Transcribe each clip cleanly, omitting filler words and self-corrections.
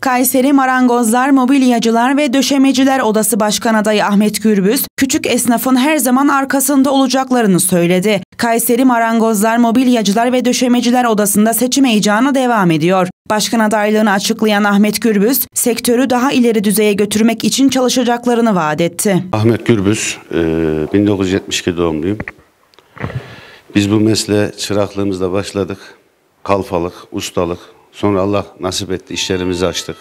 Kayseri Marangozlar, Mobilyacılar ve Döşemeciler Odası Başkan Adayı Ahmet Gürbüz, küçük esnafın her zaman arkasında olacaklarını söyledi. Kayseri Marangozlar, Mobilyacılar ve Döşemeciler Odası'nda seçim heyecanı devam ediyor. Başkan adaylığını açıklayan Ahmet Gürbüz, sektörü daha ileri düzeye götürmek için çalışacaklarını vaat etti. Ahmet Gürbüz, 1972 doğumluyum. Biz bu mesleğe çıraklığımızda başladık. Kalfalık, ustalık. Sonra Allah nasip etti, işlerimizi açtık.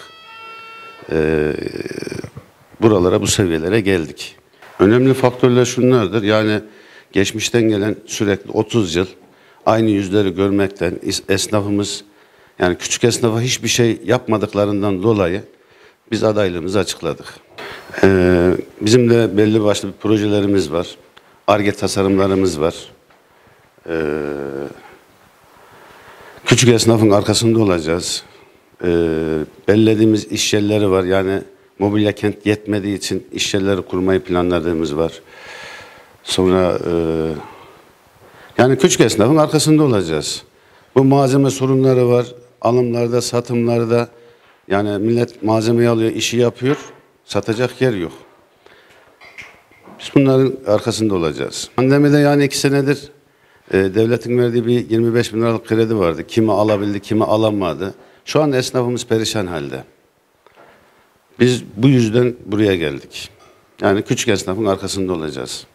Buralara, bu seviyelere geldik. Önemli faktörler şunlardır. Yani geçmişten gelen sürekli 30 yıl aynı yüzleri görmekten esnafımız, yani küçük esnafa hiçbir şey yapmadıklarından dolayı biz adaylığımızı açıkladık. Bizim de belli başlı bir projelerimiz var. Ar-Ge tasarımlarımız var. Küçük esnafın arkasında olacağız. Belirlediğimiz iş yerleri var. Yani mobilya kent yetmediği için iş yerleri kurmayı planladığımız var. Sonra yani küçük esnafın arkasında olacağız. Bu malzeme sorunları var. Alımlarda, satımlarda. Yani millet malzemeyi alıyor, işi yapıyor. Satacak yer yok. Biz bunların arkasında olacağız. Pandemide yani 2 senedir devletin verdiği bir 25 bin liralık kredi vardı. Kimi alabildi, kimi alamadı. Şu an esnafımız perişan halde. Biz bu yüzden buraya geldik. Yani küçük esnafın arkasında olacağız.